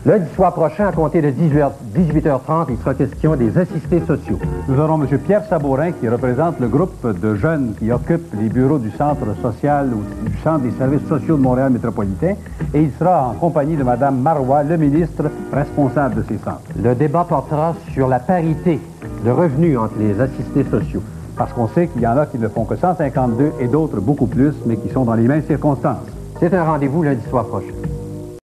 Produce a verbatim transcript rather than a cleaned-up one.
Lundi soir prochain, à compter de dix-huit heures trente, il sera question des assistés sociaux. Nous aurons M. Pierre Sabourin qui représente le groupe de jeunes qui occupent les bureaux du Centre social ou du Centre des services sociaux de Montréal métropolitain et il sera en compagnie de Mme Marois, le ministre responsable de ces centres. Le débat portera sur la parité de revenus entre les assistés sociaux. Parce qu'on sait qu'il y en a qui ne font que cent cinquante-deux et d'autres beaucoup plus, mais qui sont dans les mêmes circonstances. C'est un rendez-vous lundi soir prochain.